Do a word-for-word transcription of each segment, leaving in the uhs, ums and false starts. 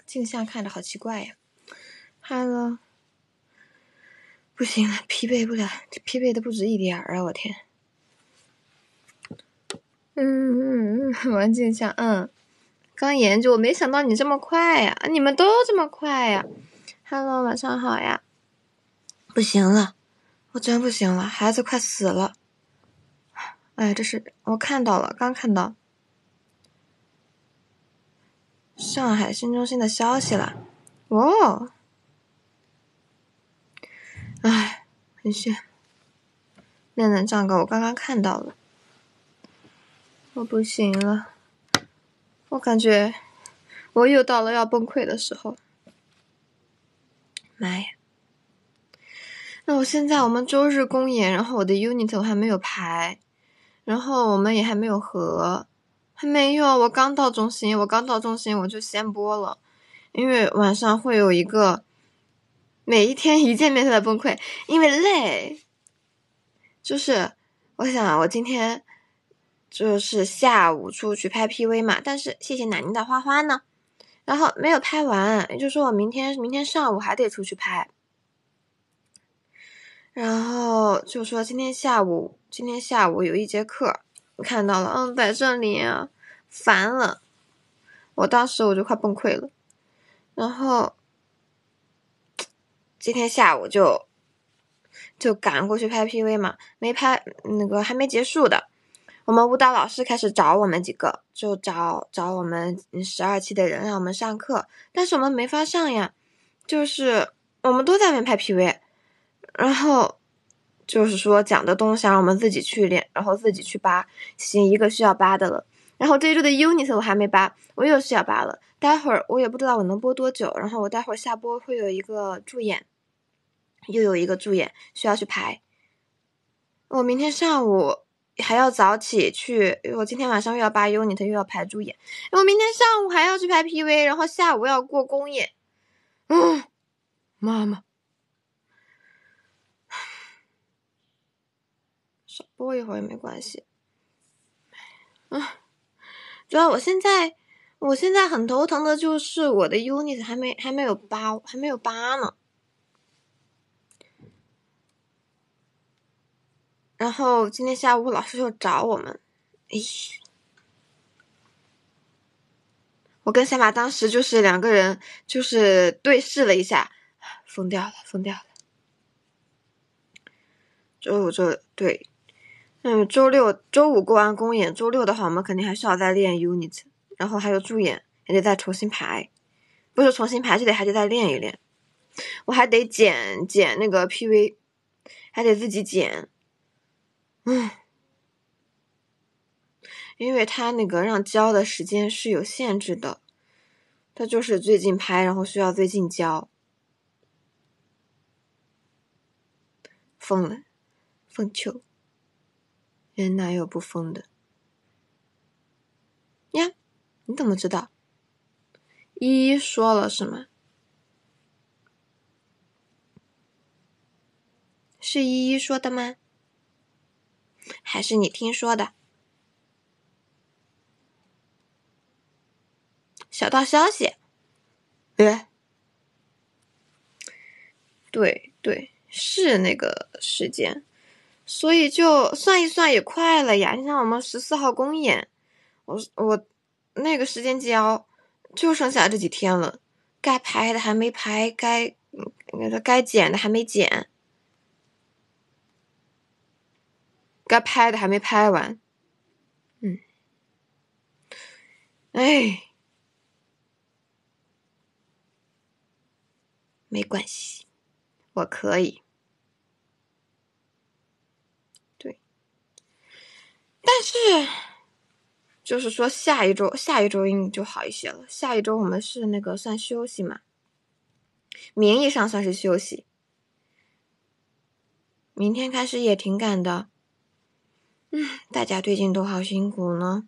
镜像看着好奇怪呀。Hello， 不行了，疲惫不了，疲惫的不止一点儿啊！我天。嗯嗯嗯，玩镜像，嗯，刚研究，我没想到你这么快呀，你们都这么快呀。Hello， 晚上好呀。不行了，我真不行了，孩子快死了。哎，这是我看到了，刚看到上海新中心的消息了。哦，哎，很炫。练练这个我刚刚看到了，我不行了，我感觉我又到了要崩溃的时候。妈呀！那我现在我们周日公演，然后我的 unit 我还没有排，然后我们也还没有合，还没有，我刚到中心，我刚到中心我就先播了，因为晚上会有一个每一天一见面就在崩溃，因为累。就是我想我今天就是下午出去拍 P V 嘛，但是谢谢奶奶的花花呢，然后没有拍完，也就是说我明天明天上午还得出去拍。然后就说今天下午今天下午有一节课，我看到了，嗯，在这里啊，烦了，我当时我就快崩溃了。然后今天下午就就赶过去拍 P V 嘛，没拍，那个还没结束的，我们舞蹈老师开始找我们几个，就找找我们十二期的人让我们上课，但是我们没法上呀，就是我们都在外面拍 P V， 然后就是说讲的东西让我们自己去练，然后自己去扒，行一个需要扒的了。然后这一周的 unit 我还没扒，我又需要扒了。待会儿我也不知道我能播多久，然后我待会儿下播会有一个助演，又有一个助演需要去排。我明天上午还要早起去，我今天晚上又要扒 unit 又要排助演，我明天上午还要去排 P V， 然后下午要过公演。嗯，妈妈。少播一会儿也没关系。嗯，主要我现在我现在很头疼的就是我的 unit 还没还没有扒还没有扒呢。然后今天下午老师就找我们，哎，我跟小马当时就是两个人就是对视了一下，疯掉了疯掉了。周五周对。嗯，周六周五过完公演，周六的话我们肯定还需要再练 unit， 然后还有助演也得再重新排，不是重新排就得还得再练一练，我还得剪剪那个 P V， 还得自己剪。嗯，因为他那个让交的时间是有限制的，他就是最近拍然后需要最近交。疯了，疯球，人哪有不疯的呀？你怎么知道？依依说了是吗？是依依说的吗？还是你听说的？小道消息。哎，对对，是那个时间，所以就算一算也快了呀。你像我们十四号公演，我我那个时间交就剩下这几天了，该排的还没排，该该剪的还没剪，该拍的还没拍完。嗯，哎，没关系，我可以。对，但是就是说下一周下一周应该就好一些了。下一周我们是那个算休息嘛，名义上算是休息。明天开始也挺赶的。嗯，大家最近都好辛苦呢。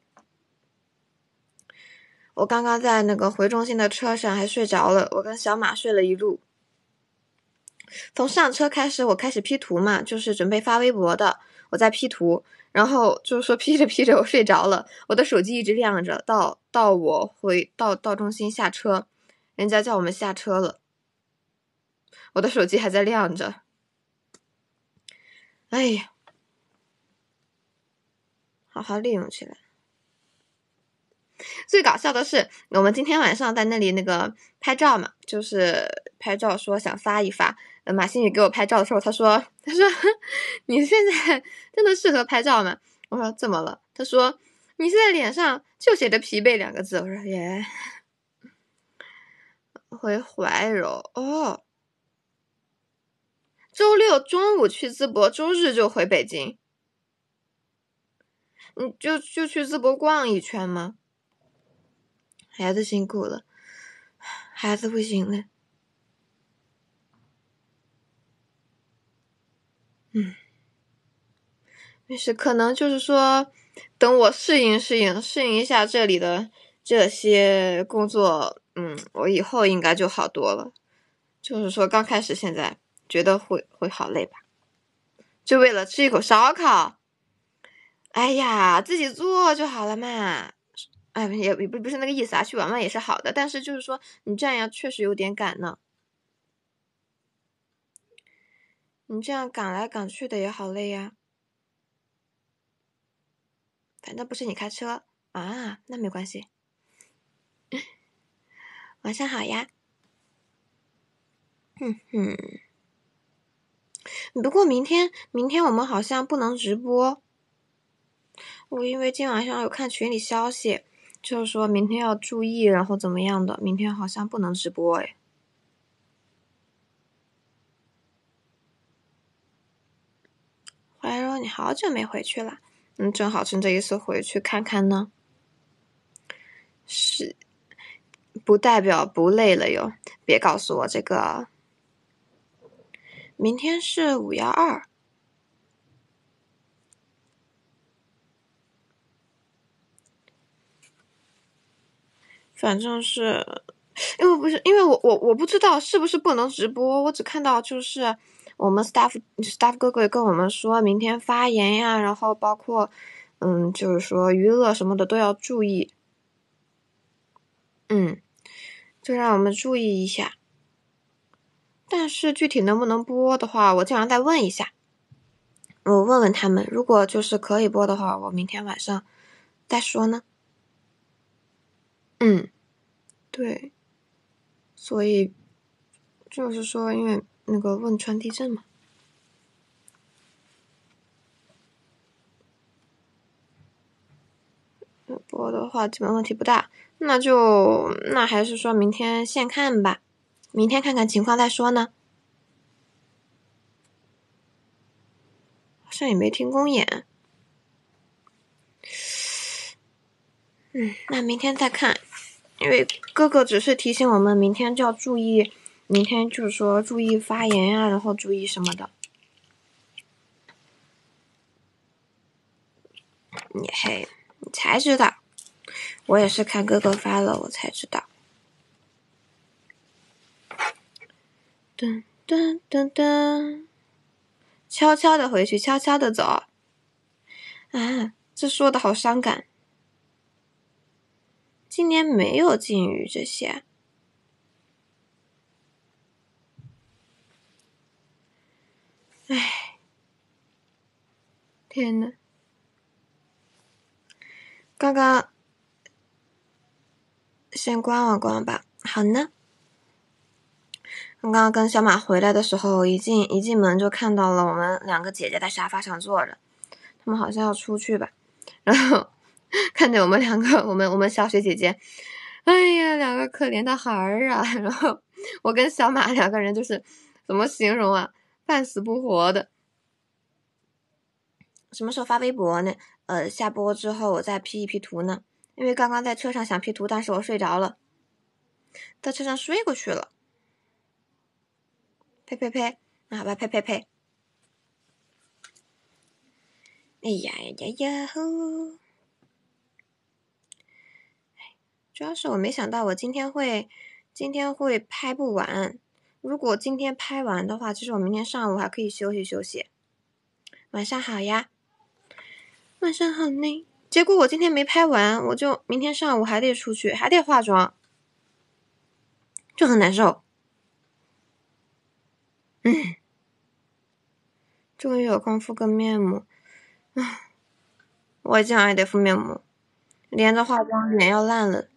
我刚刚在那个回中心的车上还睡着了，我跟小马睡了一路。从上车开始我开始 P 图嘛，就是准备发微博的，我在 P 图，然后就是说 P 着 P 着我睡着了，我的手机一直亮着，到到我回到到中心下车， 人家叫我们下车了，我的手机还在亮着。哎呀，好好利用起来。最搞笑的是，我们今天晚上在那里那个拍照嘛，就是拍照说想发一发。呃，马新宇给我拍照的时候，他说：“他说你现在真的适合拍照吗？”我说：“怎么了？”他说：“你现在脸上就写着疲惫两个字。”我说：“耶。”回怀柔哦，周六中午去淄博，周日就回北京。你就就去淄博逛一圈吗？孩子辛苦了，孩子不行了。嗯，没事，可能就是说，等我适应适应适应一下这里的这些工作，嗯，我以后应该就好多了。就是说，刚开始现在觉得会会好累吧，就为了吃一口烧烤。哎呀，自己做就好了嘛。哎，也也不不是那个意思啊，去玩玩也是好的，但是就是说你这样确实有点赶呢。你这样赶来赶去的也好累呀。反正不是你开车啊，那没关系。晚上好呀。哼哼。不过明天明天我们好像不能直播。我因为今晚上有看群里消息，就是说明天要注意，然后怎么样的，明天好像不能直播哎。怀柔，你好久没回去了，嗯，正好趁这一次回去看看呢。是，不代表不累了哟，别告诉我这个。明天是五幺二。反正是，因为不是因为我我我不知道是不是不能直播，我只看到就是我们 staff staff 哥哥也跟我们说明天发言呀，然后包括嗯就是说娱乐什么的都要注意，嗯，就让我们注意一下。但是具体能不能播的话，我经常再问一下，我问问他们，如果就是可以播的话，我明天晚上再说呢。嗯，对，所以就是说，因为那个汶川地震嘛，播的话基本问题不大，那就那还是说明天现看吧，明天看看情况再说呢。好像也没听公演，嗯，那明天再看，因为哥哥只是提醒我们明天就要注意，明天就是说注意发言啊，然后注意什么的。你嘿，你才知道，我也是看哥哥发了我才知道。噔噔噔噔，悄悄的回去，悄悄的走。啊，这说的好伤感。今年没有禁语这些。唉，天呐，刚刚先观望观望吧。好呢。刚刚跟小马回来的时候，一进一进门就看到了我们两个姐姐在沙发上坐着，他们好像要出去吧。然后看见我们两个，我们我们小雪姐姐，哎呀，两个可怜的孩儿啊。然后我跟小马两个人就是怎么形容啊，半死不活的。什么时候发微博呢？呃，下播之后我再 P 一 P 图呢，因为刚刚在车上想 P 图，但是我睡着了，在车上睡过去了。呸呸呸，那好吧，呸呸呸。哎呀呀呀呼！主要是我没想到我今天会今天会拍不完。如果今天拍完的话，其实我明天上午还可以休息休息。晚上好呀。晚上好呢。结果我今天没拍完，我就明天上午还得出去，还得化妆。 就很难受。嗯，终于有空敷个面膜。唉，我这样也得敷面膜，连着化妆脸要烂了。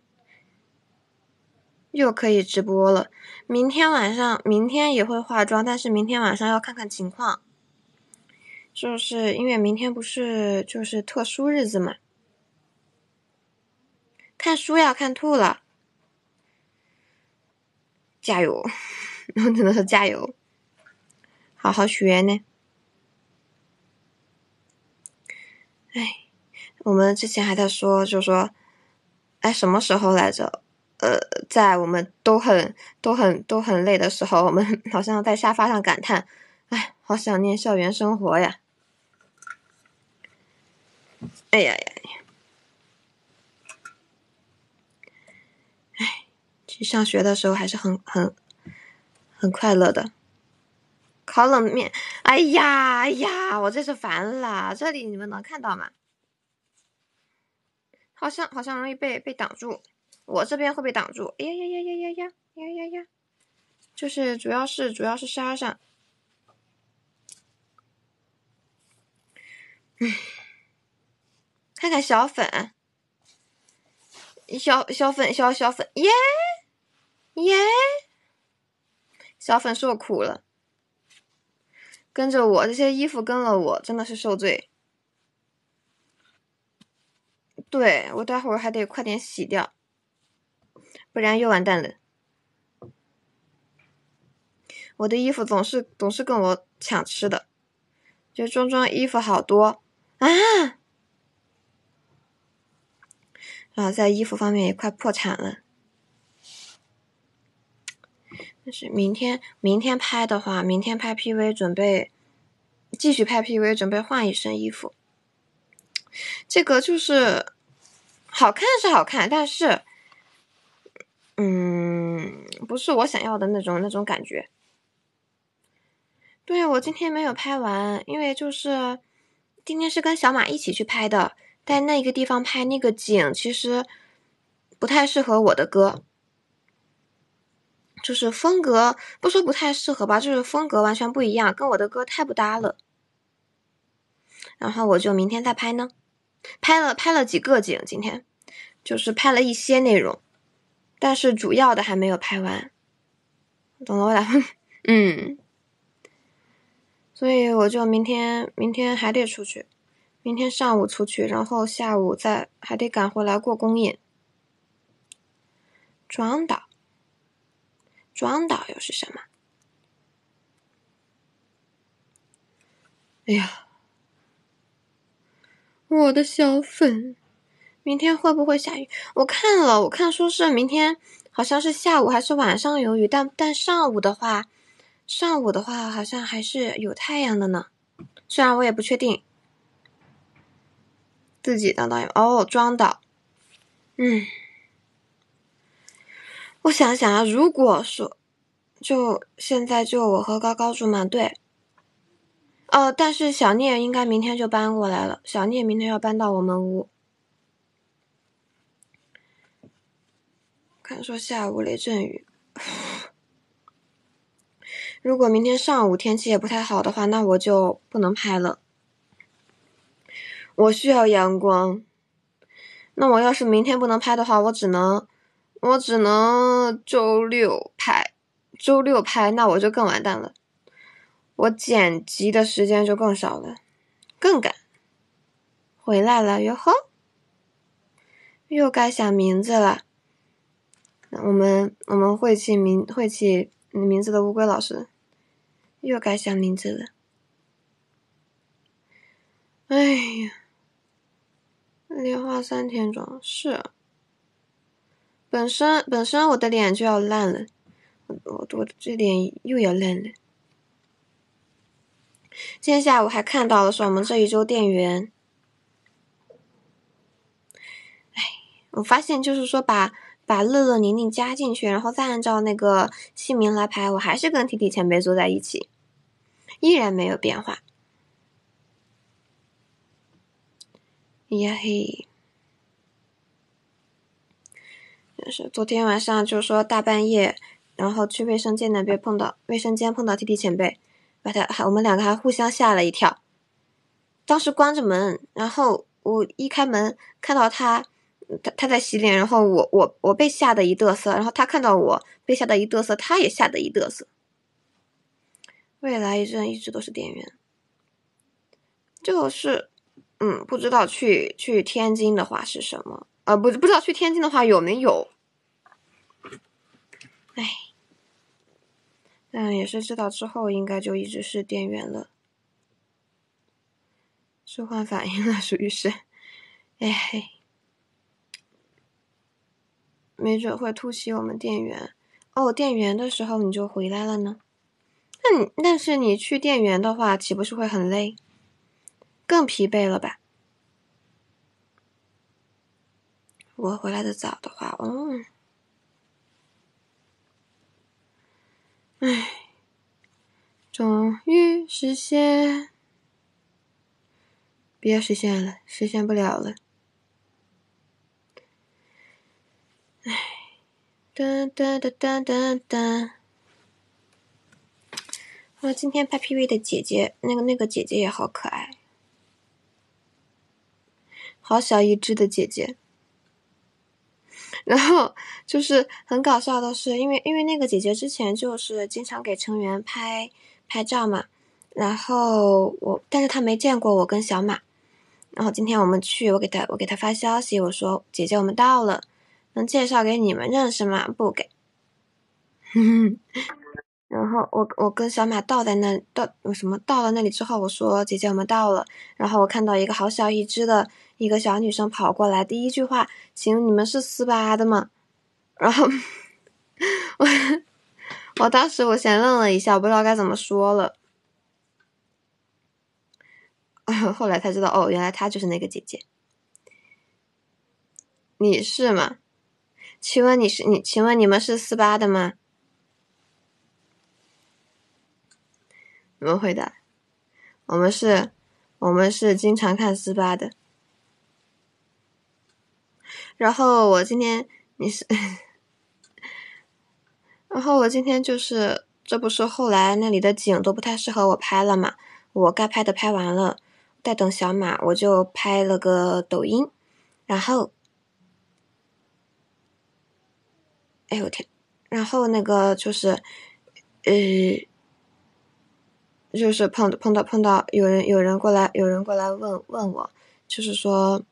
又可以直播了，明天晚上明天也会化妆，但是明天晚上要看看情况。就是因为明天不是就是特殊日子嘛，看书要看吐了，加油！我只能说加油，好好学呢。哎，我们之前还在说，就说，哎，什么时候来着？呃，在我们都很都很都很累的时候，我们好像在沙发上感叹，哎，好想念校园生活呀。哎呀呀呀！哎，去上学的时候还是很很很快乐的。烤冷面，哎呀哎呀，我这是烦了，这里你们能看到吗？好像好像容易被被挡住，我这边会被挡住。哎呀呀呀呀呀呀呀呀呀！就是主要是主要是沙上。嗯，看看小粉，小小粉小小粉，耶耶！小粉受苦了，跟着我这些衣服跟了我，真的是受罪。对，我待会儿还得快点洗掉，不然又完蛋了。我的衣服总是总是跟我抢吃的，就装装衣服好多啊！然后在衣服方面也快破产了。但是明天明天拍的话，明天拍 P V 准备继续拍 P V， 准备换一身衣服。这个就是好看是好看，但是嗯，不是我想要的那种那种感觉。对，我今天没有拍完，因为就是今天是跟小马一起去拍的，在那个地方拍那个景，其实不太适合我的歌，就是风格不说不太适合吧，就是风格完全不一样，跟我的歌太不搭了。然后我就明天再拍呢，拍了拍了几个景，今天就是拍了一些内容，但是主要的还没有拍完，懂了我俩嗯。所以我就明天明天还得出去，明天上午出去，然后下午再还得赶回来过公演。庄岛，庄岛又是什么？哎呀，我的小粉，明天会不会下雨？我看了，我看说是明天好像是下午还是晚上有雨，但但上午的话，上午的话好像还是有太阳的呢。虽然我也不确定。自己当导演哦，庄导，嗯，我想想啊，如果说就现在就我和高高住嘛，对，哦，但是小聂应该明天就搬过来了，小聂明天要搬到我们屋。看说下午雷阵雨，如果明天上午天气也不太好的话，那我就不能拍了。我需要阳光，那我要是明天不能拍的话，我只能我只能周六拍，周六拍，那我就更完蛋了，我剪辑的时间就更少了，更赶。回来了哟呵，又该想名字了。我们我们会起名会起名字的乌龟老师又该想名字了。哎呀，莲花三天妆是，本身本身我的脸就要烂了，我我这脸又要烂了。今天下午还看到了是我们这一周店员，哎，我发现就是说把把乐乐宁宁加进去，然后再按照那个姓名来排，我还是跟 T T 前辈坐在一起，依然没有变化。呀嘿， 就是昨天晚上就说大半夜，然后去卫生间那边碰到卫生间碰到 T T 前辈，把他还我们两个还互相吓了一跳。当时关着门，然后我一开门看到他，他他在洗脸，然后我我我被吓得一嘚瑟，然后他看到我被吓得一嘚瑟，他也吓得一嘚瑟。未来一阵一直都是店员，就是嗯，不知道去去天津的话是什么，呃，不不知道去天津的话有没有，唉，但也是知道之后应该就一直是店员了。置换反应了，属于是，哎嘿，没准会突袭我们店员。哦，店员的时候你就回来了呢？那你但是你去店员的话，岂不是会很累，更疲惫了吧？我回来的早的话，嗯，唉，终于实现，别实现了，实现不了了。唉，噔噔噔噔噔噔。我今天拍 P V 的姐姐，那个那个姐姐也好可爱，好小一只的姐姐。然后就是很搞笑的是，因为因为那个姐姐之前就是经常给成员拍拍照嘛，然后我但是她没见过我跟小马，然后今天我们去，我给她我给她发消息，我说姐姐我们到了，能介绍给你们认识吗？不给。然后我我跟小马到在那到有什么到了那里之后，我说姐姐我们到了，然后我看到一个好小一只的一个小女生跑过来，第一句话，请你们是斯巴的吗？然后我我当时我先愣了一下，我不知道该怎么说了，后来才知道哦，原来她就是那个姐姐。你是吗？请问你是你？请问你们是斯巴的吗？怎么回答？我们是，我们是经常看斯巴的。然后我今天你是，然后我今天就是，这不是后来那里的景都不太适合我拍了嘛？我该拍的拍完了，待等小马，我就拍了个抖音，然后，哎呦我天，然后那个就是，呃。就是碰碰到碰到有人有人过来有人过来问问我，就是说，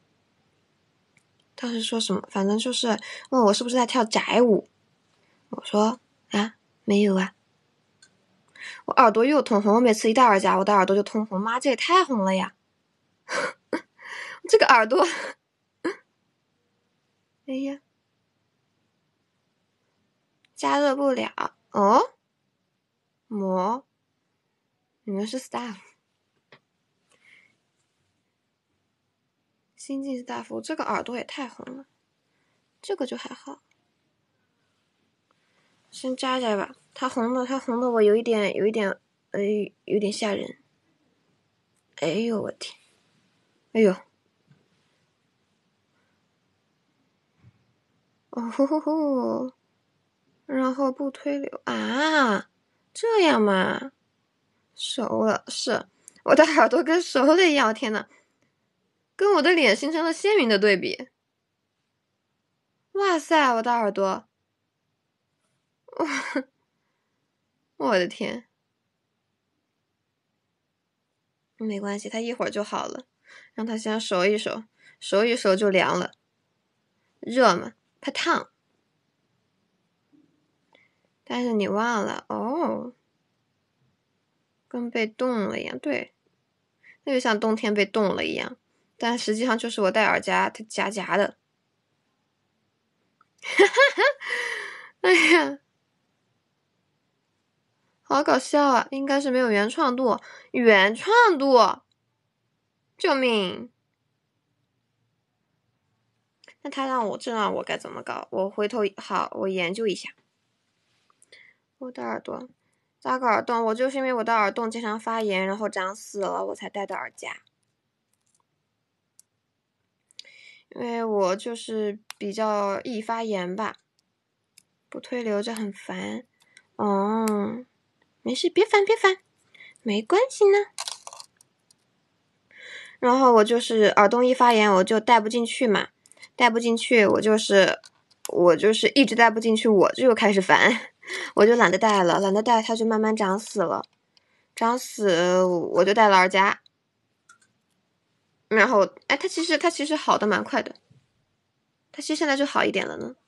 当时说什么，反正就是问我是不是在跳宅舞，我说啊没有啊，我耳朵又通红，我每次一戴耳夹我的耳朵就通红，妈这也太红了呀，这个耳朵，哎呀，加热不了哦，膜，你们是 staff。新晋 staff， 这个耳朵也太红了，这个就还好，先扎扎吧。它红的，它红的，我有一点，有一点，呃，有点吓人。哎呦我天，哎呦，哦吼吼吼，然后不推流啊，这样嘛，熟了，是我的耳朵跟熟了一样，天呐，跟我的脸形成了鲜明的对比。哇塞，我的耳朵，我的天，没关系，它一会儿就好了，让它先熟一熟，熟一熟就凉了，热嘛，怕烫。但是你忘了哦，跟被冻了一样，对，那就像冬天被冻了一样，但实际上就是我戴耳夹，它夹夹的。哈哈哈，哎呀，好搞笑啊！应该是没有原创度，原创度，救命！那他让我这让我该怎么搞？我回头好，我研究一下。我的耳朵扎个耳洞，我就是因为我的耳洞经常发炎，然后长死了，我才戴的耳夹。因为我就是比较易发炎吧，不推留着很烦。哦，没事，别烦别烦，没关系呢。然后我就是耳洞一发炎，我就戴不进去嘛，戴不进去，我就是我就是一直戴不进去，我就开始烦，我就懒得戴了，懒得戴，它就慢慢长死了，长死我就戴了耳夹。然后，哎，它其实它其实好的蛮快的，它其实现在就好一点了呢。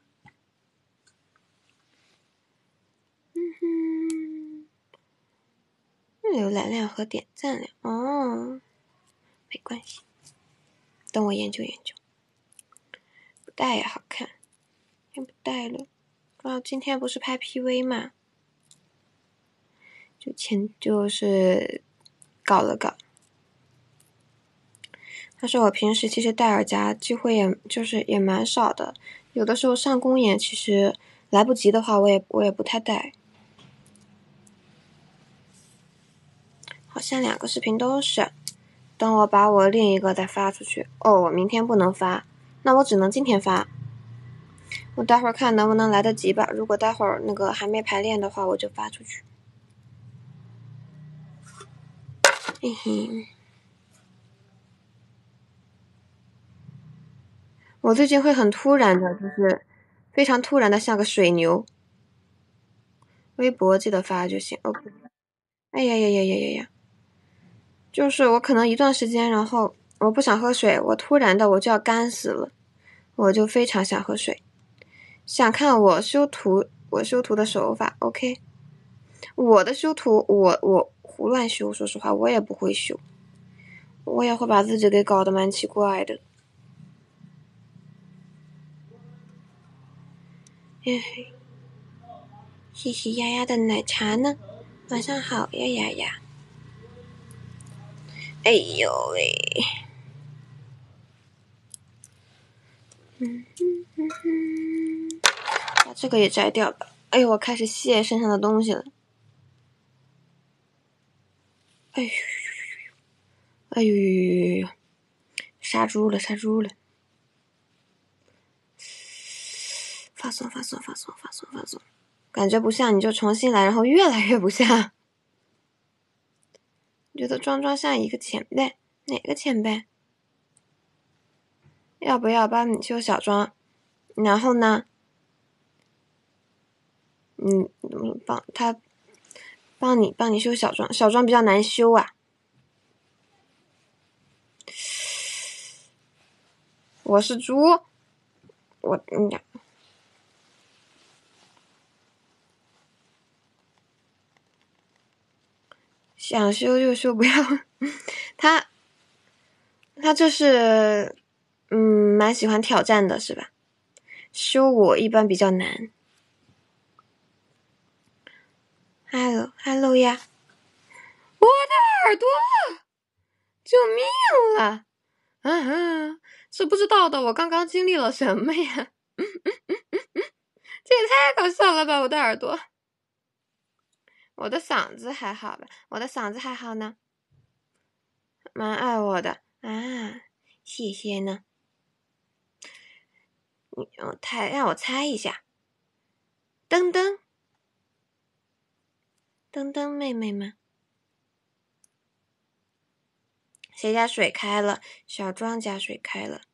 嗯哼，浏览量和点赞量哦，没关系，等我研究研究。不戴也好看，先不戴了。然后今天不是拍 P V 嘛，就前就是搞了搞。但是我平时其实戴耳夹机会也就是也蛮少的，有的时候上公演其实来不及的话，我也我也不太戴。好像两个视频都是，等我把我另一个再发出去。哦，我明天不能发，那我只能今天发。我待会儿看能不能来得及吧，如果待会儿那个还没排练的话，我就发出去。嘿嘿。我最近会很突然的，就是非常突然的像个水牛。微博记得发就行。哦，哎呀呀呀呀呀呀！就是我可能一段时间，然后我不想喝水，我突然的我就要干死了，我就非常想喝水。想看我修图，我修图的手法 ，OK。我的修图，我我胡乱修，说实话我也不会修，我也会把自己给搞得蛮奇怪的。嘿嘿，嘻嘻呀呀的奶茶呢？晚上好呀呀呀！哎呦喂！嗯嗯嗯嗯，把这个也摘掉吧。哎呦，我开始卸身上的东西了。哎呦呦呦呦呦！哎呦呦呦呦呦！杀猪了，杀猪了！放松，放松，放松，放松，放松。感觉不像你就重新来，然后越来越不像。觉得庄庄像一个前辈，哪个前辈？要不要帮你修小庄？然后呢？嗯，帮他帮你帮你修小庄，小庄比较难修啊。我是猪，我嗯呀，想修就修，不要他他就是嗯蛮喜欢挑战的是吧？修我一般比较难。Hello Hello 呀，我的耳朵，救命了！嗯哼，是不知道的，我刚刚经历了什么呀？这也太搞笑了吧！我的耳朵，我的嗓子还好吧？我的嗓子还好呢，蛮爱我的啊，谢谢呢。你我猜，让我猜一下，噔噔，噔噔妹妹吗？谁家水开了？小庄家水开了，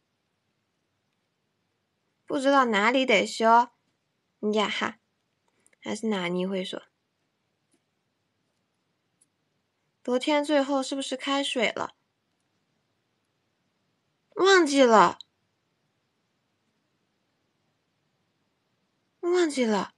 不知道哪里得修呀哈，还是哪里会说？昨天最后是不是开水了？忘记了，忘记了。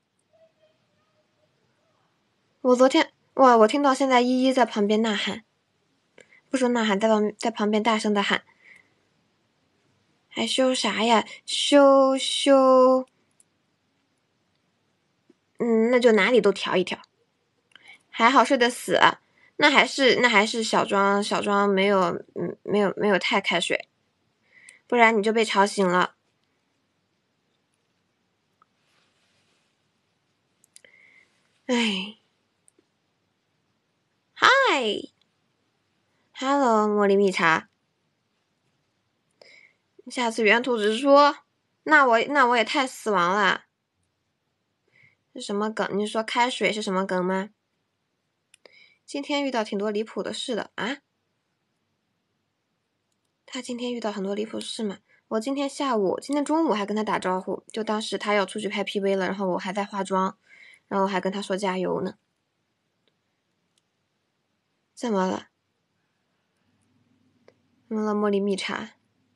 我昨天哇，我听到现在依依在旁边呐喊，不说呐喊，在旁在旁边大声的喊，还修啥呀？修修，嗯，那就哪里都调一调。还好睡得死，那还是那还是小庄小庄没有嗯没有没有太开水，不然你就被吵醒了。哎，嗨 ，Hello，茉莉蜜茶，下次原图直说。 那我那我也太死亡了。是什么梗？你说开水是什么梗吗？今天遇到挺多离谱的事的啊。他今天遇到很多离谱事嘛？我今天下午、今天中午还跟他打招呼，就当时他要出去拍 P V 了，然后我还在化妆，然后还跟他说加油呢。怎么了？怎么了？茉莉蜜茶，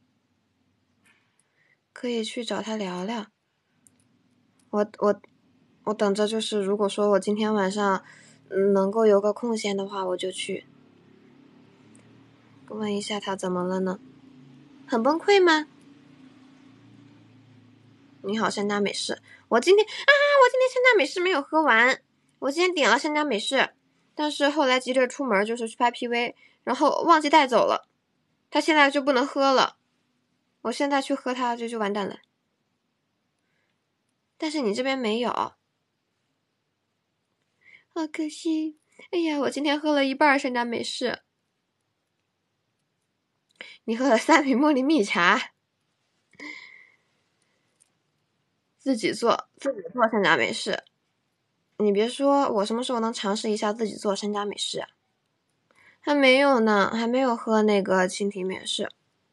可以去找他聊聊。我我我等着，就是如果说我今天晚上能够有个空闲的话，我就去问一下他怎么了呢？很崩溃吗？你好，山楂美式。我今天啊，我今天山楂美式没有喝完。我今天点了山楂美式，但是后来急着出门，就是去拍 P V， 然后忘记带走了。他现在就不能喝了。我现在去喝它，这就完蛋了。但是你这边没有，好可惜。哎呀，我今天喝了一半山楂美式，你喝了三瓶茉莉蜜茶。自己做，自己做山楂美式。你别说，我什么时候能尝试一下自己做山楂美式啊？还没有呢，还没有喝那个蜻蜓美式。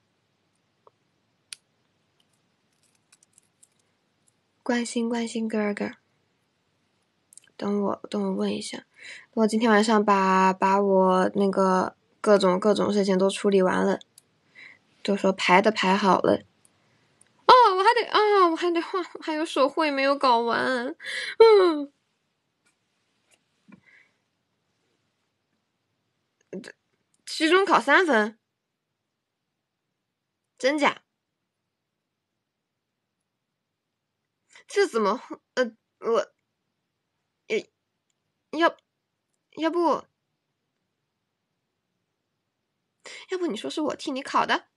关心关心哥哥，等我等我问一下，我今天晚上把把我那个各种各种事情都处理完了，都说排的排好了。哦，我还得啊、哦，我还得画，还有手绘没有搞完，嗯。期中考三分，真假？这怎么？呃，我，也要，要不，要不你说是我替你考的？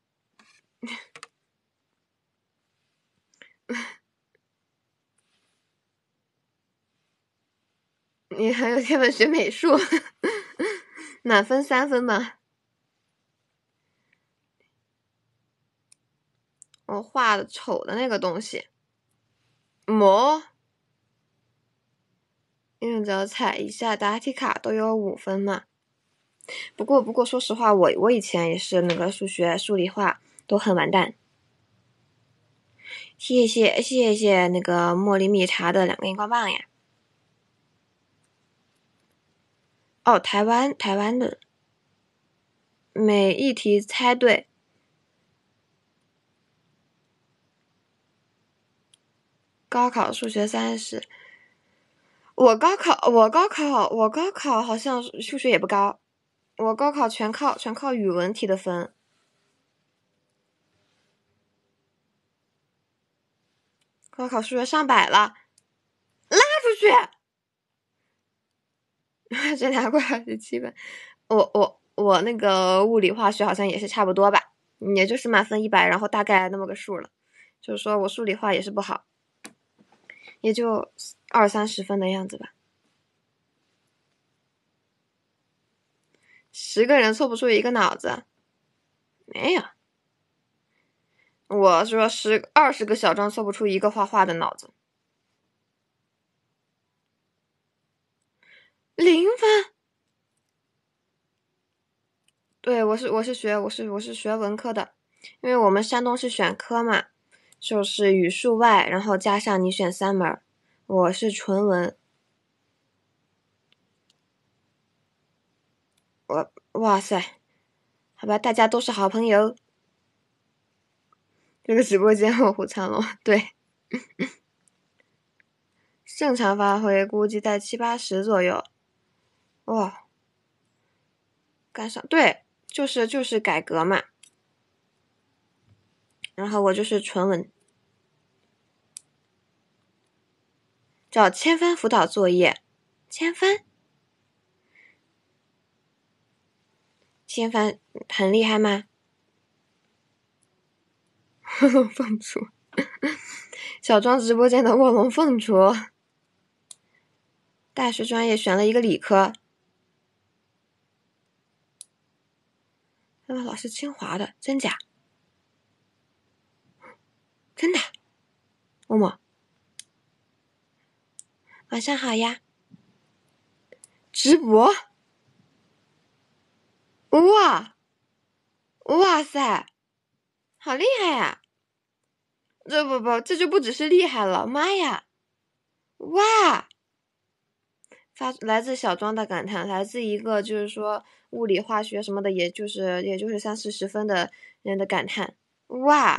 你很有天分学美术，满分三分吗？我画的丑的那个东西，模，用脚踩一下答题卡都有五分嘛。不过不过说实话，我我以前也是那个数学数理化都很完蛋。谢谢谢谢那个茉莉蜜茶的两个荧光棒呀。哦，台湾台湾的，每一题猜对。高考数学三十，我高考我高考我高考好像数学也不高，我高考全靠全靠语文题的分。高考数学上百了，拉出去！这两块二十七分，我我我那个物理化学好像也是差不多吧，也就是满分一百，然后大概那么个数了。就是说我数理化也是不好，也就二三十分的样子吧。十个人凑不出一个脑子，没有。我说十二十个小张凑不出一个画画的脑子，零分。对，我是我是学我是我是学文科的，因为我们山东是选科嘛，就是语数外，然后加上你选三门，我是纯文。我哇塞，好吧，大家都是好朋友。这个直播间卧虎藏龙，对，正常发挥估计在七八十左右。哇，赶上，对，就是就是改革嘛。然后我就是纯文，找千分辅导作业，千分，千分很厉害吗？卧龙凤雏，小庄直播间的卧龙凤雏。大学专业选了一个理科，那么老师清华的，真假？ 真的？某某，晚上好呀。直播？哇，哇塞，好厉害呀！这不不，这就不只是厉害了，妈呀！哇！发来自小庄的感叹，来自一个就是说物理化学什么的，也就是也就是三四十分的人的感叹。哇！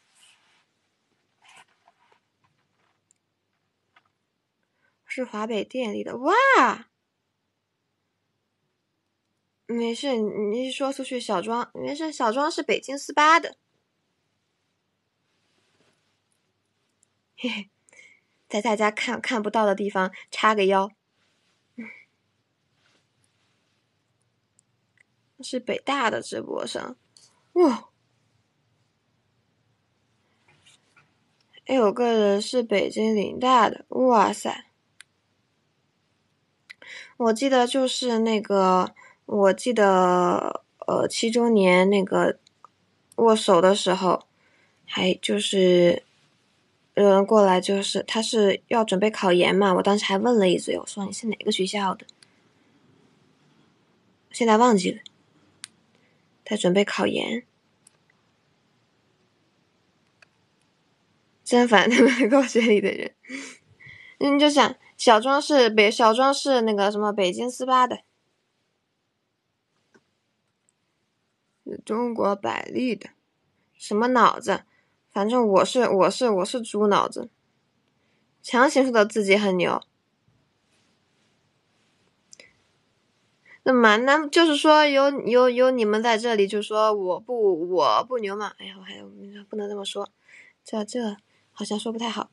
是华北电力的。哇！没事，你说出去小庄，没事，小庄是北京四八的。嘿嘿，在大家看看不到的地方插个腰。是北大的直播上。哇！还有个人是北京林大的。哇塞！我记得就是那个，我记得呃七周年那个握手的时候，还就是有人过来，就是他是要准备考研嘛，我当时还问了一嘴，我说你是哪个学校的？现在忘记了。他准备考研。真烦他们高学历的人。你就想小庄是北小庄是那个什么北京四八的。中国百丽的。什么脑子？反正我是我是我是猪脑子。强行说的自己很牛。那么那就是说有有有你们在这里就说我不我不牛嘛？哎呀，我还不能这么说，这这好像说不太好。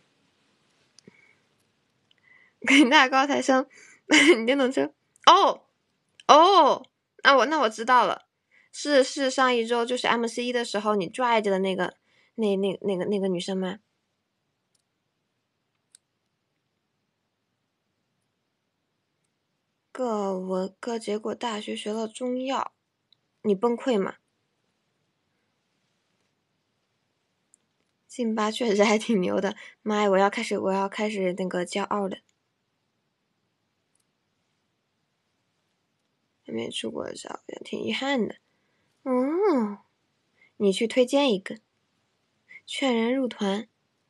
北大高材生。你电动车。哦哦，那我那我知道了，是是上一周就是 M C 一的时候你拽着的那个那那那个那个女生吗？个文个结果大学学了中药，你崩溃吗？辛巴确实还挺牛的，妈呀，我要开始我要开始那个骄傲了。还没出过照，挺遗憾的。哦，你去推荐一个，劝人入团。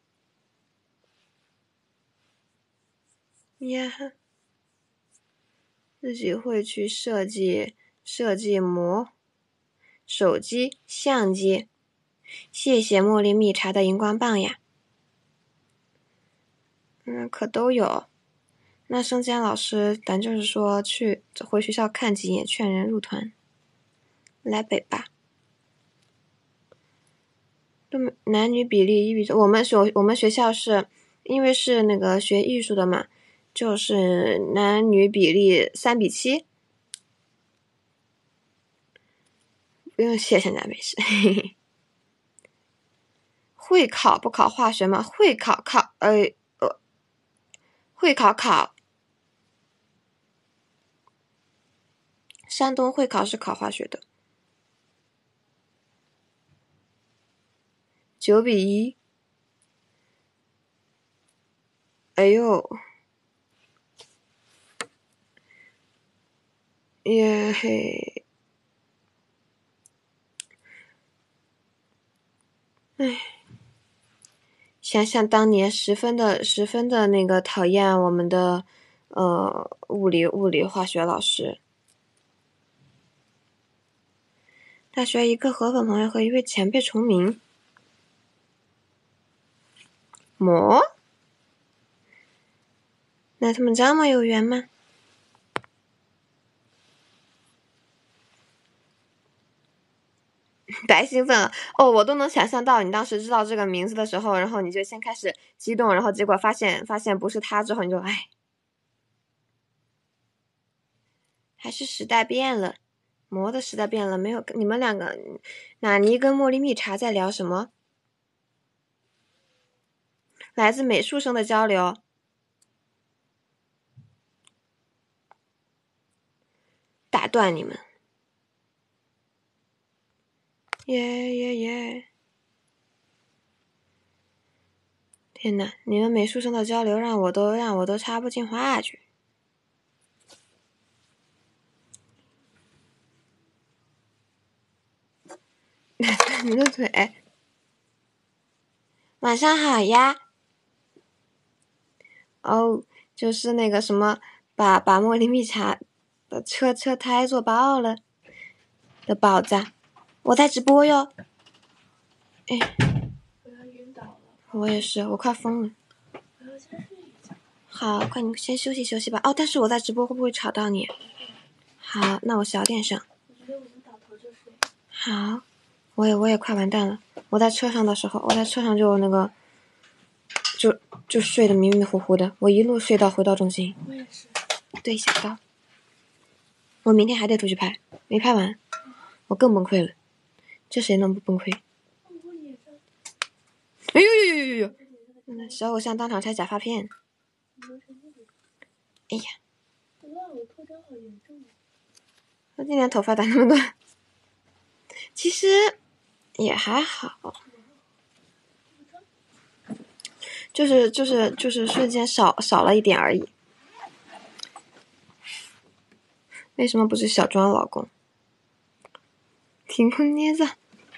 呀，自己会去设计设计膜、手机、相机。谢谢茉莉蜜茶的荧光棒呀。嗯，可都有。那生煎老师，咱就是说去回学校看几眼，劝人入团。来北吧。男女比例一比我们学我们学校是因为是那个学艺术的嘛，就是男女比例三比七。不用谢，现在没事。嘿嘿。会考不考化学吗？会考考呃呃，会考考。山东会考是考化学的。九比一。哎呦，耶嘿，哎，想想当年十分的十分的那个讨厌我们的呃物理物理化学老师。大学一个河粉朋友和一位前辈重名。么？那他们这么有缘吗？白兴奋了哦！我都能想象到你当时知道这个名字的时候，然后你就先开始激动，然后结果发现发现不是他之后，你就哎，还是时代变了，魔的时代变了。没有你们两个，纳尼跟茉莉蜜茶在聊什么？来自美术生的交流。打断你们。耶耶耶！ 天呐，你们美术生的交流让我都让我都插不进话去。你的腿。晚上好呀。哦，就是那个什么，把把茉莉蜜茶的车车胎做爆了的宝子，我在直播哟。哎， 我要晕倒了。 我也是，我快疯了。 我要先睡一觉。 好，快你先休息休息吧。哦，但是我在直播会不会吵到你？好，那我小点声。 我觉得我能倒头就睡。 好，我也我也快完蛋了。我在车上的时候，我在车上就那个，就就睡得迷迷糊糊的，我一路睡到回到中心。 我也是。 对，想到。我明天还得出去拍，没拍完，我更崩溃了。这谁能不崩溃？哎呦呦呦呦呦呦！嗯，小偶像当场拆假发片。哎呀！ 哇，我脱妆好严重。 我今年头发咋那么多？其实也还好，就是就是就是瞬间少少了一点而已。为什么不是小庄老公？天空镊子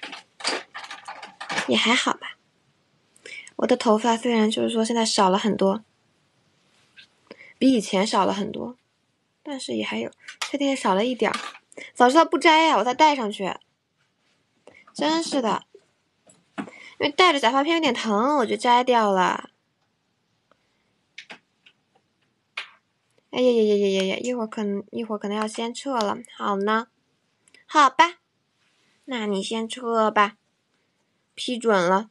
也还好吧。我的头发虽然就是说现在少了很多，比以前少了很多，但是也还有，这天也少了一点儿。早知道不摘呀，我再戴上去。真是的，因为戴着假发片有点疼，我就摘掉了。哎呀呀呀呀呀呀！一会儿可能一会儿可能要先撤了，好呢？好吧，那你先撤吧，批准了。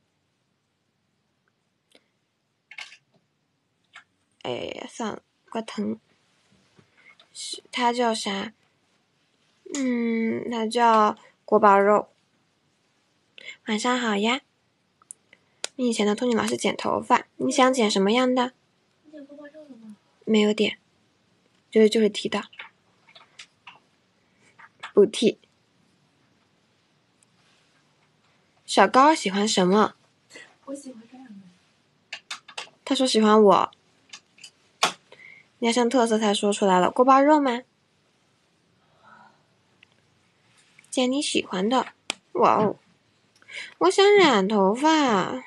哎呀，算了，怪疼。是，他叫啥？嗯，他叫锅包肉。晚上好呀。你以前的托尼老师剪头发，你想剪什么样的？ 你剪锅包肉了吗？ 没有点，就是就是剃的，不剃。小高喜欢什么？ 我喜欢这样的。 他说喜欢我。家乡特色才说出来了，锅包肉吗？剪你喜欢的。哇哦，我想染头发。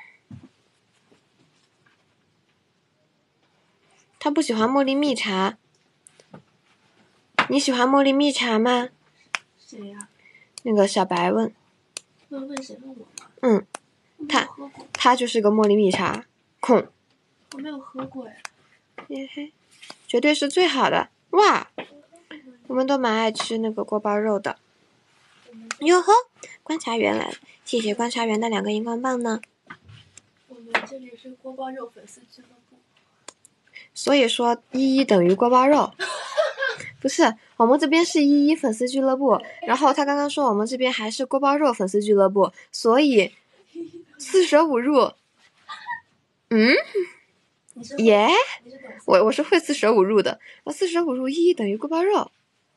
他不喜欢茉莉蜜茶。你喜欢茉莉蜜茶吗？ 谁呀？ 那个小白问。 问问谁问我吗？ 嗯，他他就是个茉莉蜜茶控。 我没有喝过哎。 嘿嘿，绝对是最好的。哇，我们都蛮爱吃那个锅包肉的。哟呵，观察员来了，谢谢观察员的两个荧光棒呢。 我们这里是锅包肉粉丝俱乐部。 所以说一一等于锅包肉。不是，我们这边是一一粉丝俱乐部，然后他刚刚说我们这边还是锅包肉粉丝俱乐部，所以四舍五入，嗯，耶， yeah? 我我是会四舍五入的，四舍五入一等于锅包肉。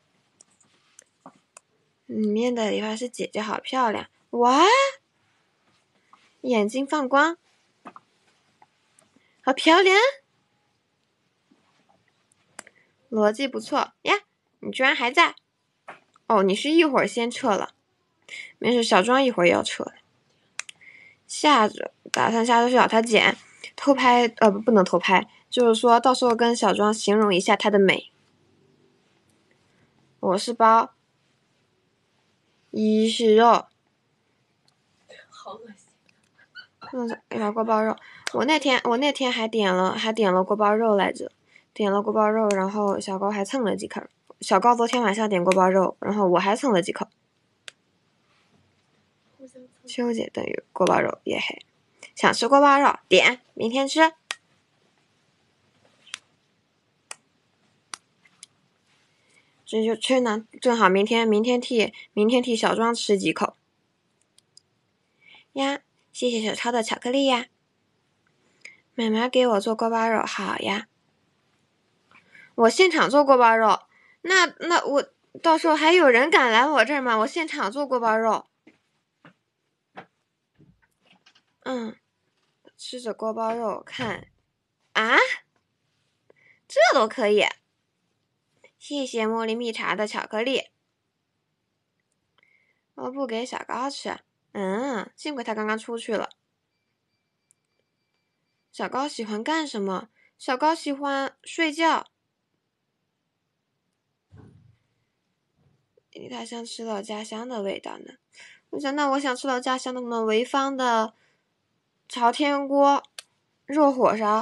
里面的理发师姐姐好漂亮，哇，眼睛放光，好漂亮，逻辑不错呀，你居然还在。哦，你是一会儿先撤了，没事，小庄一会儿也要撤了。下着打算下周去找他剪，偷拍呃不能偷拍，就是说到时候跟小庄形容一下她的美。我是包一是肉， 好恶心。 嗯，一碗锅包肉。我那天我那天还点了还点了锅包肉来着，点了锅包肉，然后小高还蹭了几口。小高昨天晚上点锅包肉，然后我还蹭了几口。秋姐等于锅包肉，耶嘿！想吃锅包肉点，明天吃。这就吃呢，正好明天明天替明天替小庄吃几口。呀，谢谢小超的巧克力呀。妈妈给我做锅包肉，好呀。我现场做锅包肉，那那我到时候还有人敢来我这儿吗？我现场做锅包肉。嗯， 吃着锅包肉看，啊，这都可以。谢谢茉莉蜜茶的巧克力。我不给小高吃，嗯，幸亏他刚刚出去了。小高喜欢干什么？小高喜欢睡觉。他像吃到家乡的味道呢。我想，那我想吃到家乡的我们潍坊的朝天锅、肉火烧。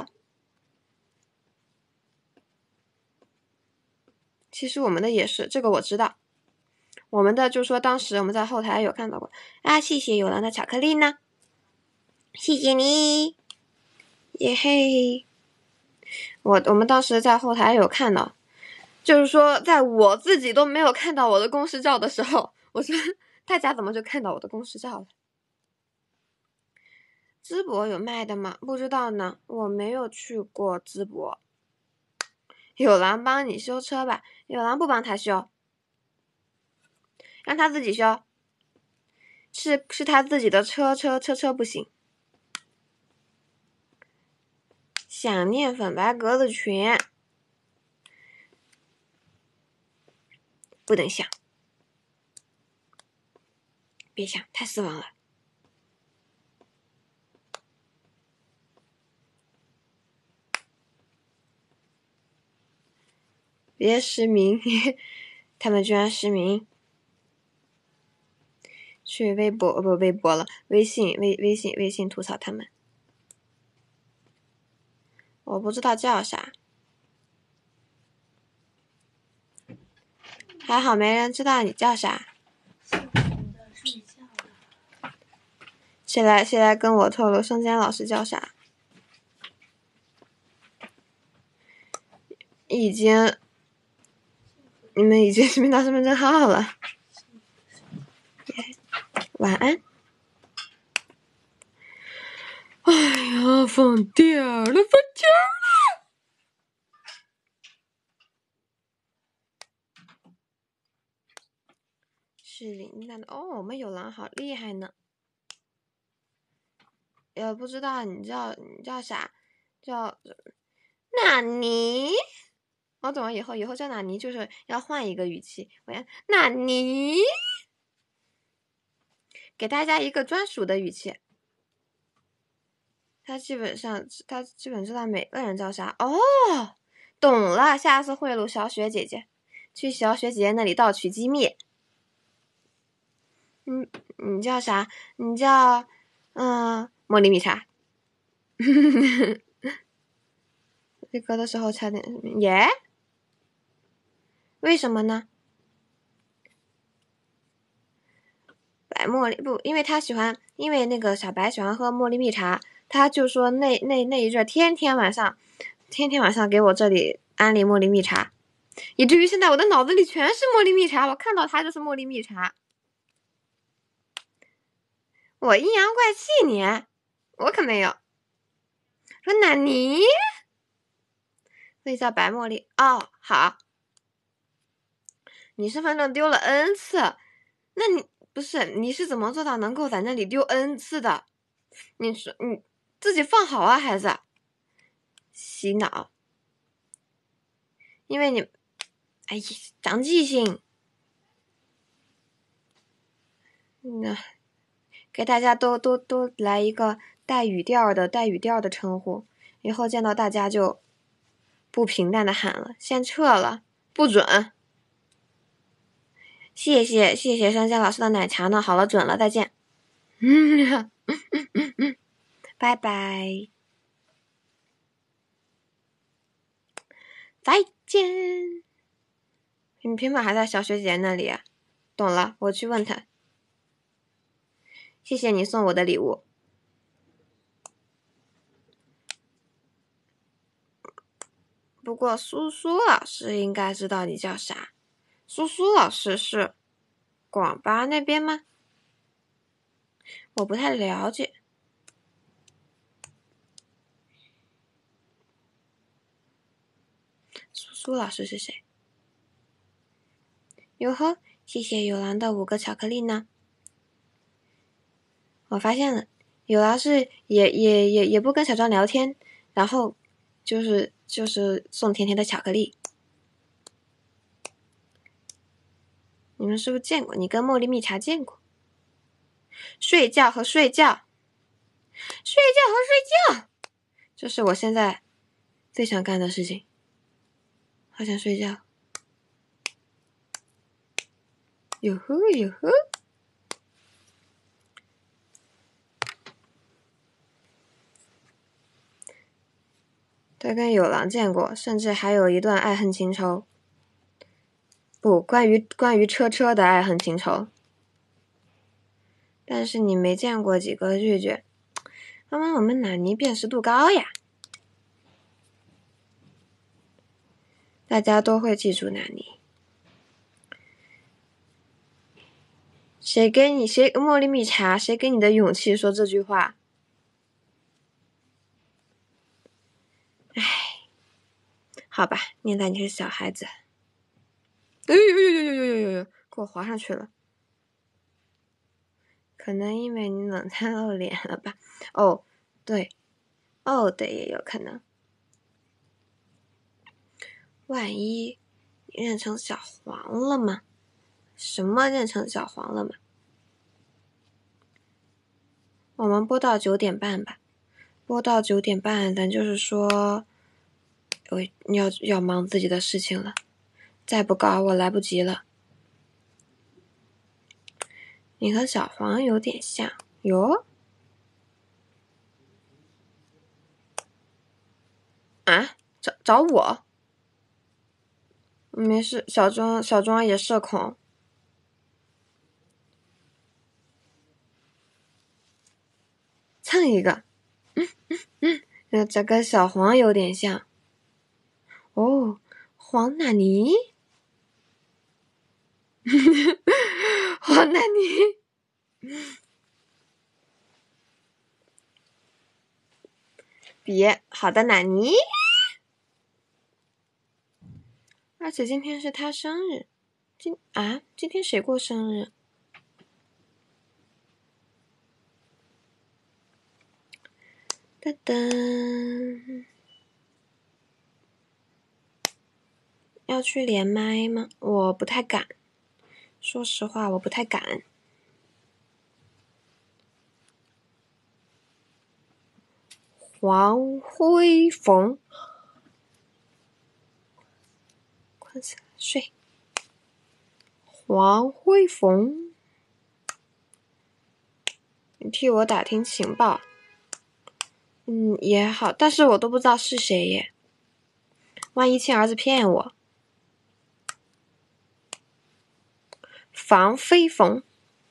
其实我们的也是，这个我知道。我们的就说当时我们在后台有看到过啊，谢谢有兰的巧克力呢，谢谢你，耶嘿！我我们当时在后台有看到，就是说在我自己都没有看到我的公示照的时候，我说大家怎么就看到我的公示照了？淄博有卖的吗？不知道呢，我没有去过淄博。有兰帮你修车吧，有兰不帮他修，让他自己修。是是他自己的车车车车不行。想念粉白格子裙，不能想，别想，太失望了。别失明，他们居然失明。去微博不微博了，微信微微信微信吐槽他们。我不知道叫啥，还好没人知道你叫啥。谁来谁来跟我透露生煎老师叫啥？已经，你们已经识别到身份证号了。晚安。哎呀，放电了，放电了！是林丹的哦，我们有狼好厉害呢。也不知道你叫你叫啥，叫纳尼？我懂了，以后以后叫纳尼就是要换一个语气。我要纳尼，给大家一个专属的语气。他基本上他基本知道每个人叫啥哦，懂了。下次贿赂小雪姐姐，去小雪姐姐那里盗取机密。嗯，你叫啥？你叫嗯茉莉蜜茶。这歌的时候差点耶？为什么呢？白茉莉不，因为他喜欢，因为那个小白喜欢喝茉莉蜜茶，他就说那那那一阵天天晚上，天天晚上给我这里安利茉莉蜜茶，以至于现在我的脑子里全是茉莉蜜茶，我看到它就是茉莉蜜茶。我阴阳怪气你，我可没有。说哪尼？所以叫白茉莉哦，好。你身份证丢了 N 次，那你不是你是怎么做到能够在那里丢 N 次的？你说你自己放好啊，孩子。洗脑，因为你，哎呀，长记性。那、嗯、给大家都都都来一个带语调的带语调的称呼，以后见到大家就不平淡的喊了，先撤了，不准。谢谢谢谢珊珊老师的奶茶呢，好了，准了，再见。嗯，拜拜，再见。你平板还在小学姐那里、啊？懂了，我去问她。谢谢你送我的礼物。不过苏苏老师应该知道你叫啥。苏苏老师是广巴那边吗？我不太了解。苏苏老师是谁？哟呵，谢谢有兰的五个巧克力呢。我发现了， 有的是也也也也不跟小张聊天，然后就是就是送甜甜的巧克力。你们是不是见过？你跟茉莉蜜茶见过？睡觉和睡觉，睡觉和睡觉，这是我现在最想干的事情。好想睡觉。哟呵哟呵。他跟有郎见过，甚至还有一段爱恨情仇。不，关于关于车车的爱恨情仇。但是你没见过几个拒绝。妈妈，我们纳尼辨识度高呀？大家都会记住纳尼。谁给你谁茉莉蜜茶？谁给你的勇气说这句话？唉，好吧，念在你是小孩子。哎呦呦呦呦呦呦呦呦，给我滑上去了。可能因为你冷太露脸了吧？哦，对，哦对，也有可能。万一你认成小黄了吗？什么认成小黄了吗？我们播到九点半吧，播到九点半，咱就是说，我要要忙自己的事情了，再不搞我来不及了。你和小黄有点像哟。啊？找找我？没事，小庄小庄也社恐。蹭一个。嗯嗯嗯，这跟小黄有点像。哦，黄纳尼？黄纳尼？别，好的，纳尼。而且今天是他生日。今啊，今天谁过生日？噔噔。要去连麦吗？我不太敢。说实话，我不太敢。黄辉逢，快起来睡。黄辉逢，你替我打听情报。嗯，也好，但是我都不知道是谁耶。万一亲儿子骗我。房飞逢，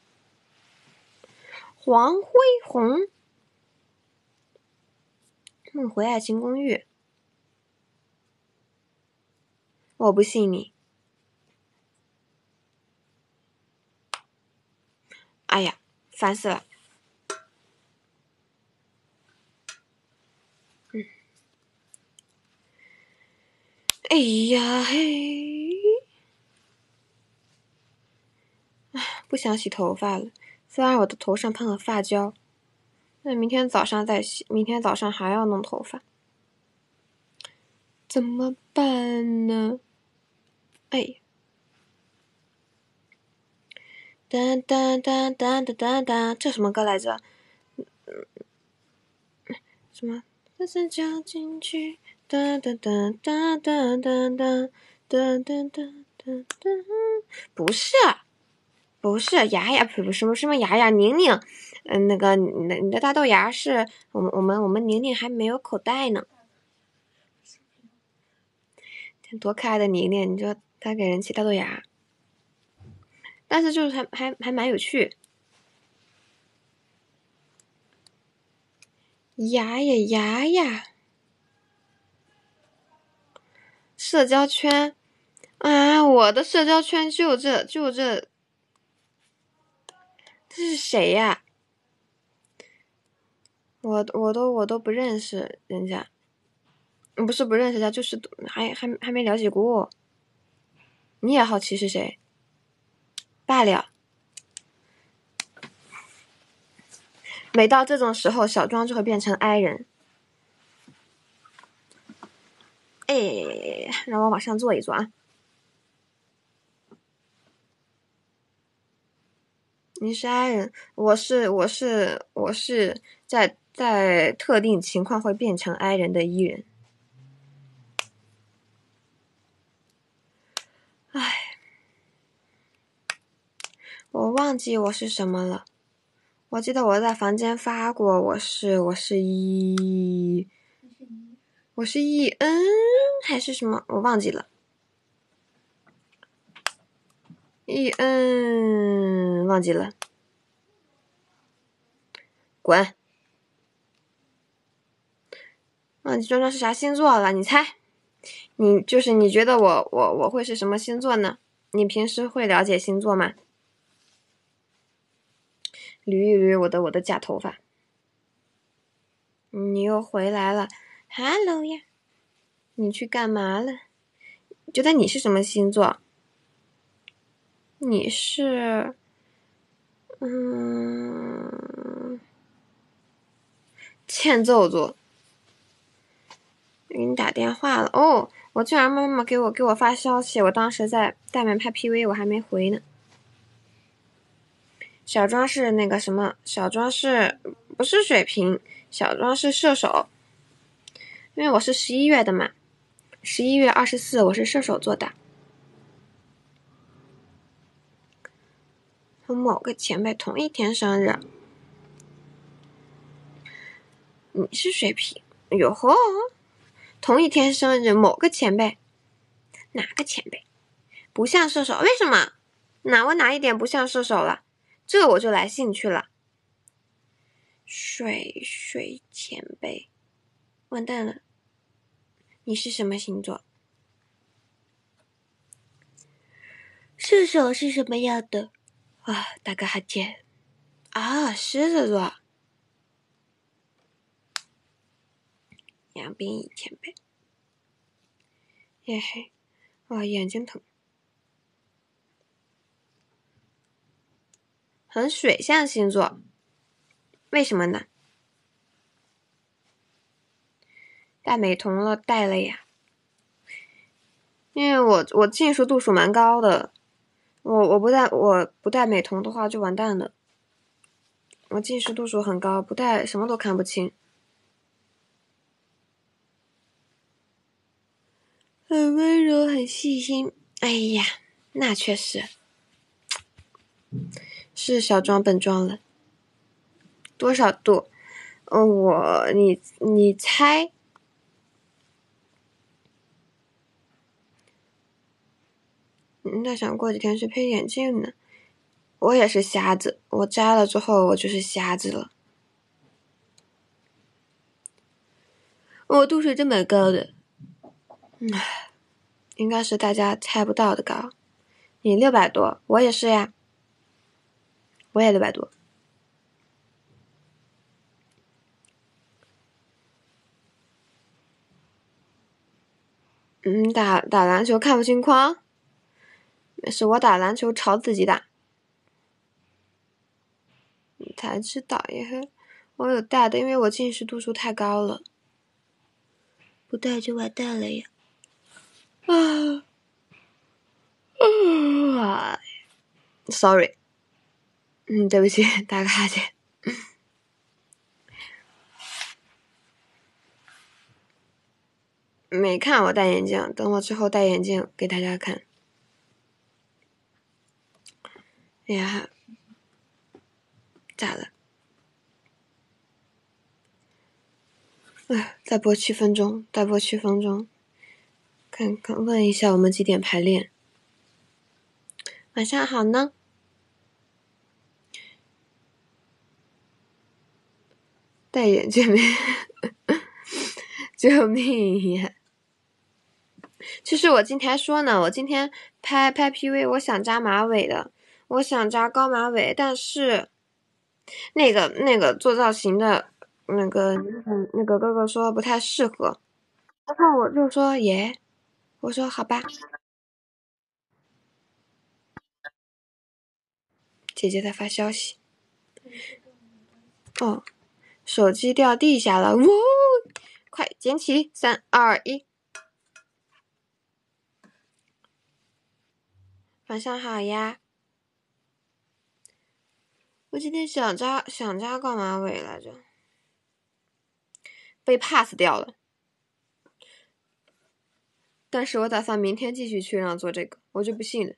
黄辉红，梦回爱情公寓。我不信你。哎呀，烦死了。嗯。哎呀嘿。不想洗头发了，虽然我的头上喷了发胶，那明天早上再洗，明天早上还要弄头发，怎么办呢？哎，哒哒哒哒哒哒哒，这什么歌来着？什么？再次交进去，哒哒哒哒哒哒哒哒哒哒哒哒，不是。不是牙牙，不是什么什么牙牙，宁宁，嗯、呃，那个你你的大豆芽是我们我们我们宁宁还没有口袋呢。多可爱的宁宁，你说他给人起大豆芽，但是就是还还还蛮有趣。牙呀牙呀，社交圈啊，我的社交圈就这就这。这是谁呀？我我都我都不认识人家，不是不认识人家，就是还还还没了解过。你也好奇是谁？罢了。 每到这种时候，小庄就会变成 I 人。哎，让我往上坐一坐啊！你是 I 人，我是我是我是在在特定情况会变成 I 人的 E 人。唉，我忘记我是什么了。我记得我在房间发过，我是我是 E， 我是 E N 还是什么？我忘记了。E N 忘记了，滚！忘记庄庄是啥星座了？你猜？你就是你觉得我我我会是什么星座呢？你平时会了解星座吗？捋一捋我的我的假头发。你又回来了 ，Hello 呀！你去干嘛了？觉得你是什么星座？你是，嗯，欠揍座。给你打电话了哦，我竟然妈妈给我给我发消息，我当时在带面拍 P V， 我还没回呢。小庄是那个什么，小庄是不是水瓶？小庄是射手，因为我是十一月的嘛，十一月二十四我是射手座的。和某个前辈同一天生日。你是水瓶，哟呵，同一天生日，某个前辈，哪个前辈？不像射手，为什么？哪我哪一点不像射手了？这我就来兴趣了。水水前辈，完蛋了，你是什么星座？射手是什么样的？啊，打个哈欠。啊，狮子座。杨冰怡前辈。嘿嘿，哇，眼睛疼。很水象星座，为什么呢？戴美瞳了，戴了呀。因为我我近视度数蛮高的，我我不戴我不戴美瞳的话就完蛋了。我近视度数很高，不戴什么都看不清。很温柔，很细心。哎呀，那确实是小庄本庄了。多少度？嗯，我你你猜？嗯，那想过几天去配眼镜呢。我也是瞎子，我摘了之后我就是瞎子了。我度数真蛮高的，嗯，应该是大家猜不到的高。你六百多，我也是呀，我也六百多。嗯，打打篮球看不清框，没事，我打篮球朝自己打。你才知道耶，我有戴的，因为我近视度数太高了，不戴就完蛋了呀。啊啊 ，sorry， 嗯，对不起，打个哈欠。没看我戴眼镜，等我之后戴眼镜给大家看。哎呀，咋了？哎，再播七分钟，再播七分钟，看看问一下我们几点排练？晚上好呢。戴眼镜没？救命呀！其实我今天说呢，我今天拍拍 P V， 我想扎马尾的，我想扎高马尾，但是那个那个做造型的那个那个哥哥说不太适合，然后我就说耶，我说好吧。姐姐在发消息。 哦，手机掉地下了，哇！快捡起，三二一，晚上好呀。我今天想扎想扎高马尾来着，被 pass 掉了。但是我打算明天继续去让做这个，我就不信了。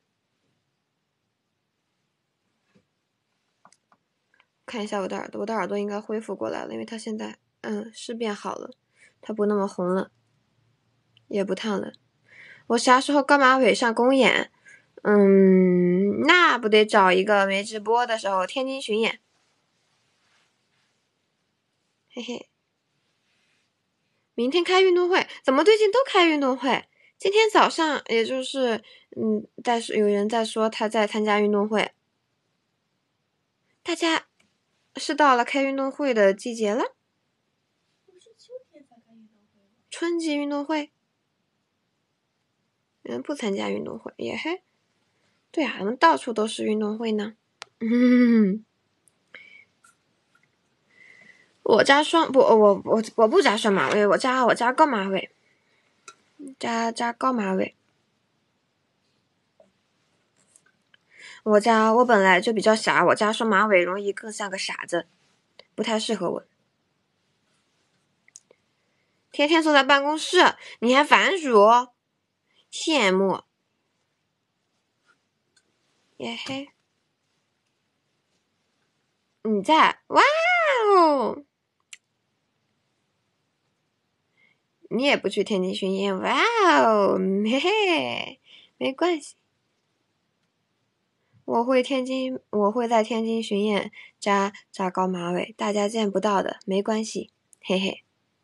看一下我的耳朵，我的耳朵应该恢复过来了，因为它现在嗯是变好了，它不那么红了，也不烫了。我啥时候高马尾上公演？嗯，那不得找一个没直播的时候天津巡演。嘿嘿，明天开运动会，怎么最近都开运动会？今天早上也就是嗯，在有人在说他在参加运动会。大家是到了开运动会的季节了？ 不是秋天才开运动会吗？ 春季运动会？人不参加运动会也嘿。对啊，怎么到处都是运动会呢？嗯，我扎双不，我我我不扎双马尾，我扎我扎高马尾，扎扎高马尾。我扎我本来就比较傻，我扎双马尾容易更像个傻子，不太适合我。天天坐在办公室，你还反薯？羡慕。耶嘿，你在？哇哦！你也不去天津巡演？哇哦，嘿嘿，没关系。我会天津，我会在天津巡演扎扎高马尾，大家见不到的，没关系，嘿嘿。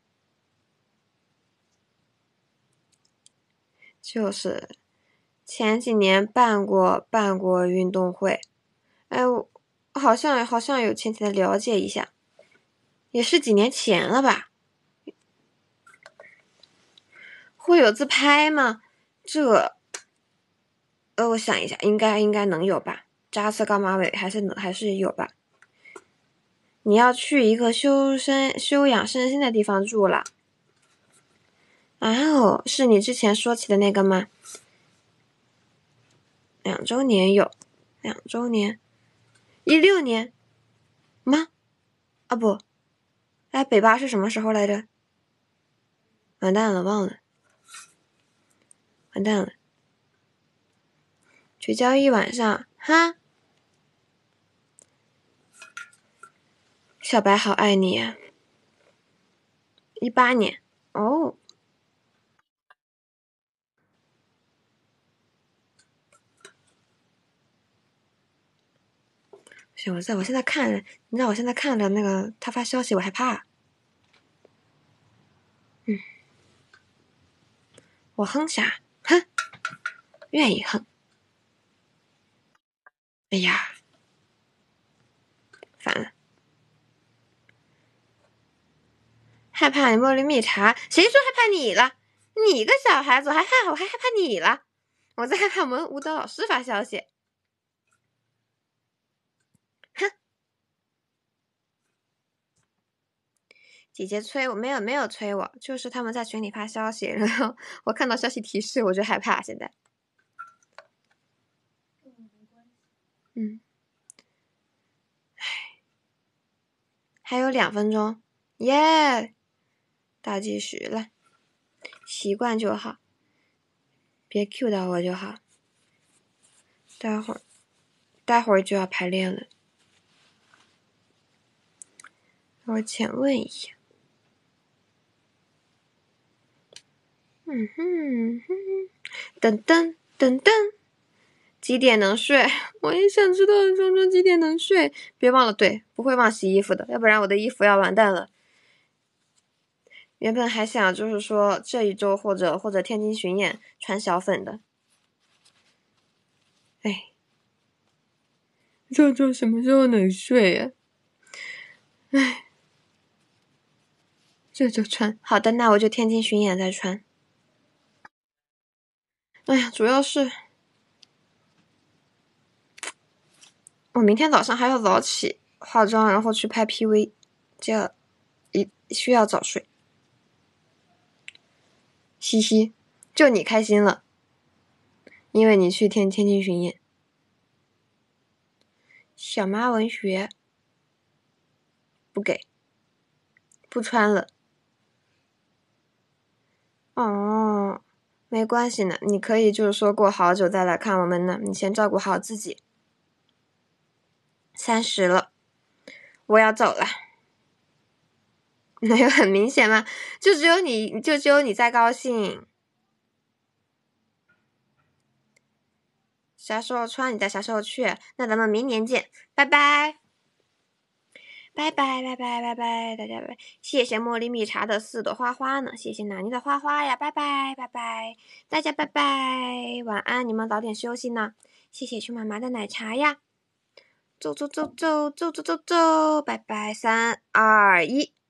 就是前几年办过办过运动会，哎，我好像好像有浅浅的了解一下，也是几年前了吧？会有自拍吗？这，呃，我想一下，应该应该能有吧？扎次高马尾还是能还是有吧？你要去一个修身修养身心的地方住了。哦，是你之前说起的那个吗？两周年有，两周年，一六年吗？啊不，哎，北巴是什么时候来着？完蛋了，忘了，完蛋了。绝交一晚上，哈，小白好爱你呀、啊。一八年，哦。行，我在我现在看着，你知道我现在看着那个他发消息，我害怕。嗯，我哼啥？哼，愿意哼。哎呀，烦了。害怕你茉莉蜜茶？谁说害怕你了？你个小孩子，我还害我还害怕你了？我在害怕我们舞蹈老师发消息。哼。姐姐催我，没有没有催我，就是他们在群里发消息，然后我看到消息提示我就害怕。现在，嗯，唉，还有两分钟，耶，倒计时了，习惯就好，别 Q 到我就好。待会儿，待会儿就要排练了，我浅问一下。嗯哼哼，噔噔噔噔，几点能睡？我也想知道壮壮几点能睡。别忘了，对，不会忘洗衣服的，要不然我的衣服要完蛋了。原本还想就是说这一周或者或者天津巡演穿小粉的。哎，壮壮什么时候能睡呀、啊？哎，这就穿。好的，那我就天津巡演再穿。哎呀，主要是我明天早上还要早起化妆，然后去拍 P V。 就一需要早睡。嘻嘻，就你开心了，因为你去天天津巡演。小妈文学不给，不穿了。哦，没关系呢，你可以就是说过好久再来看我们呢，你先照顾好自己。三十了，我要走了。没有很明显吗？就只有你就只有你在高兴。啥时候穿你再啥时候去，那咱们明年见，拜拜。拜拜拜拜拜拜，大家拜拜！谢谢茉莉蜜茶的四朵花花呢，谢谢南妮的花花呀，拜拜拜拜，大家拜拜，晚安，你们早点休息呢。谢谢去妈妈的奶茶呀，走走走走走走走走，拜拜，三二一。